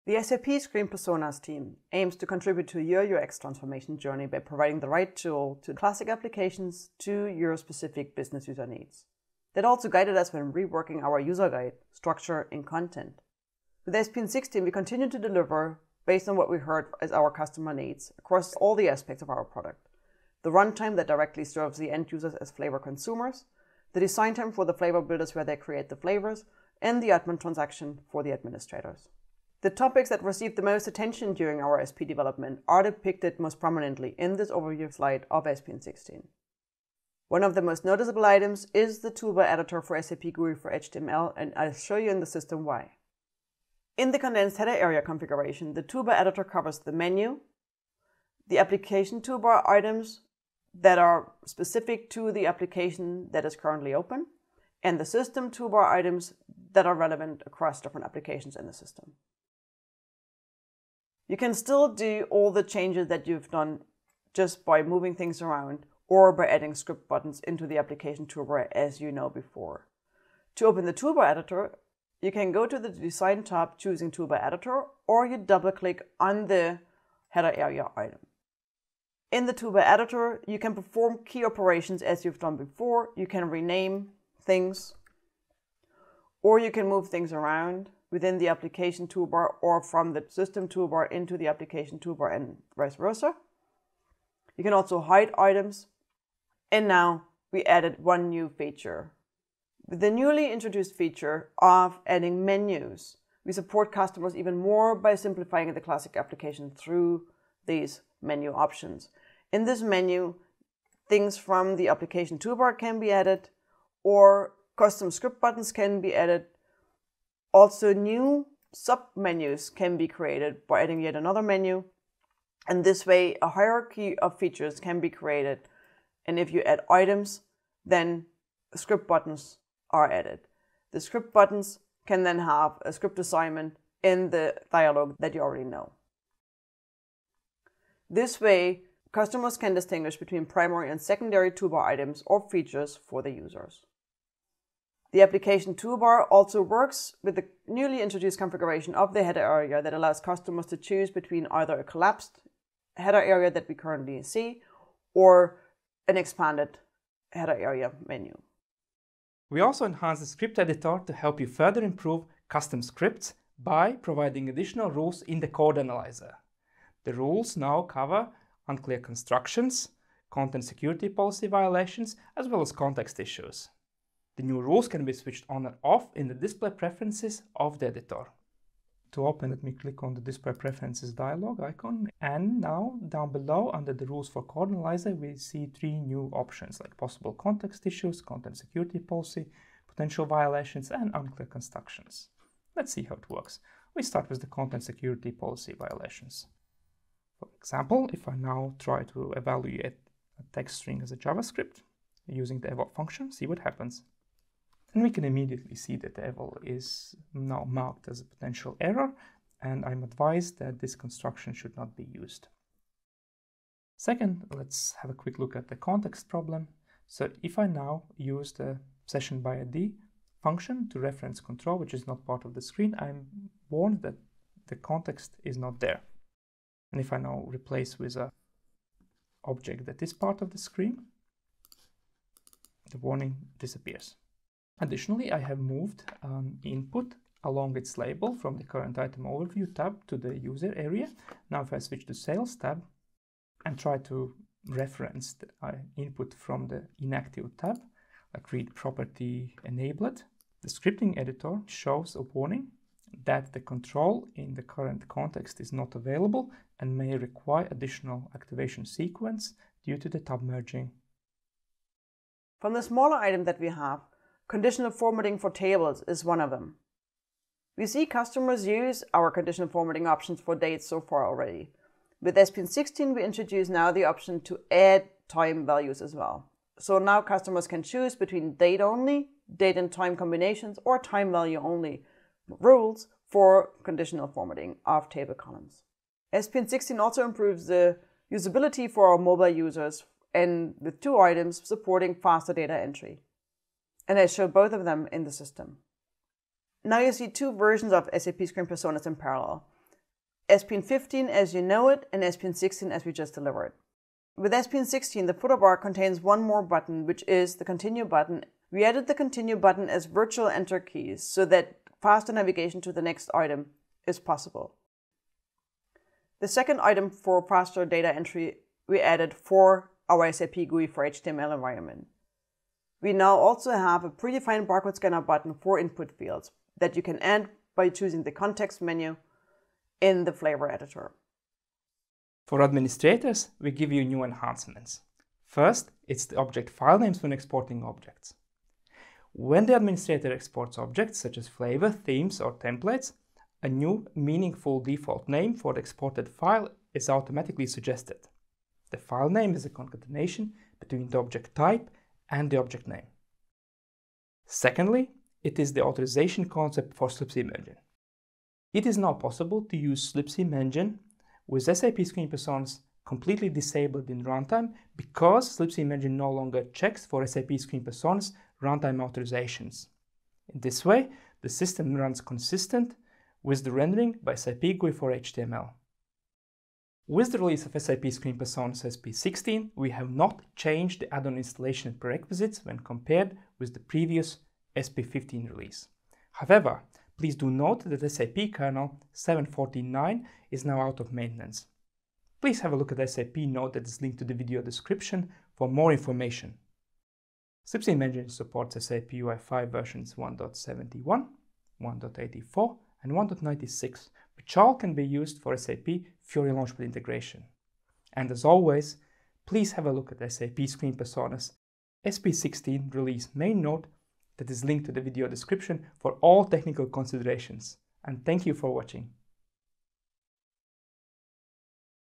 The SAP Screen Personas team aims to contribute to your UX transformation journey by providing the right tool to classic applications to your specific business user needs. That also guided us when reworking our user guide, structure, and content. With SP16, we continue to deliver based on what we heard as our customer needs across all the aspects of our product. The runtime that directly serves the end users as flavor consumers, the design time for the flavor builders where they create the flavors, and the admin transaction for the administrators. The topics that received the most attention during our SP development are depicted most prominently in this overview slide of SP16. One of the most noticeable items is the toolbar editor for SAP GUI for HTML, and I'll show you in the system why. In the condensed header area configuration, the toolbar editor covers the menu, the application toolbar items that are specific to the application that is currently open, and the system toolbar items that are relevant across different applications in the system. You can still do all the changes that you've done just by moving things around or by adding script buttons into the application toolbar as you know before. To open the toolbar editor, you can go to the Design tab choosing Toolbar Editor, or you double-click on the header area item. In the Toolbar Editor, you can perform key operations as you've done before. You can rename things, or you can move things around within the application toolbar or from the system toolbar into the application toolbar and vice versa. You can also hide items. And now we added one new feature. With the newly introduced feature of adding menus, we support customers even more by simplifying the classic application through these menu options. In this menu, things from the application toolbar can be added, or custom script buttons can be added. Also, new sub-menus can be created by adding yet another menu. And this way, a hierarchy of features can be created. And if you add items, then script buttons are added. The script buttons can then have a script assignment in the dialog that you already know. This way, customers can distinguish between primary and secondary toolbar items or features for the users. The application toolbar also works with the newly introduced configuration of the header area that allows customers to choose between either a collapsed header area that we currently see or an expanded header area menu. We also enhanced the script editor to help you further improve custom scripts by providing additional rules in the code analyzer. The rules now cover unclear constructions, content security policy violations, as well as context issues. The new rules can be switched on and off in the display preferences of the editor. To open, let me click on the display preferences dialog icon, and now down below under the rules for code analyzer we see three new options like possible context issues, content security policy, potential violations, and unclear constructions. Let's see how it works. We start with the content security policy violations. For example, if I now try to evaluate a text string as a JavaScript using the eval function, see what happens. And we can immediately see that the eval is now marked as a potential error, and I'm advised that this construction should not be used. Second, let's have a quick look at the context problem. So if I now use the session by ID function to reference control, which is not part of the screen, I'm warned that the context is not there. And if I now replace with an object that is part of the screen, the warning disappears. Additionally, I have moved an input along its label from the current item overview tab to the user area. Now if I switch to sales tab and try to reference the input from the inactive tab, like read property enabled, the scripting editor shows a warning that the control in the current context is not available and may require additional activation sequence due to the tab merging. From the smaller item that we have, conditional formatting for tables is one of them. We see customers use our conditional formatting options for dates so far already. With SP16, we introduce now the option to add time values as well. So now customers can choose between date only, date and time combinations, or time value only rules for conditional formatting of table columns. SP16 also improves the usability for our mobile users, and with two items supporting faster data entry. And I show both of them in the system. Now you see two versions of SAP Screen Personas in parallel. SP15 as you know it and SP16 as we just delivered. With SP16, the footer bar contains one more button, which is the Continue button. We added the Continue button as virtual enter keys so that faster navigation to the next item is possible. The second item for faster data entry we added for our SAP GUI for HTML environment. We now also have a predefined barcode scanner button for input fields that you can add by choosing the context menu in the flavor editor. For administrators, we give you new enhancements. First, it's the object file names when exporting objects. When the administrator exports objects such as flavor, themes, or templates, a new meaningful default name for the exported file is automatically suggested. The file name is a concatenation between the object type and the object name. Secondly, it is the authorization concept for SLIPSIM engine. It is now possible to use SLIPSIM engine with SAP Screen Personas completely disabled in runtime because SLIPSIM engine no longer checks for SAP Screen Personas runtime authorizations. In this way, the system runs consistent with the rendering by SAP GUI for HTML. With the release of SAP Screen Personas SP16, we have not changed the add-on installation prerequisites when compared with the previous SP15 release. However, please do note that SAP kernel 7.14.9 is now out of maintenance. Please have a look at the SAP note that is linked to the video description for more information. SLIPSIM engine supports SAP UI5 versions 1.71, 1.84 and 1.96, which all can be used for SAP Fiori Launchpad integration. And as always, please have a look at SAP Screen Personas SP16 release main note that is linked to the video description for all technical considerations. And thank you for watching.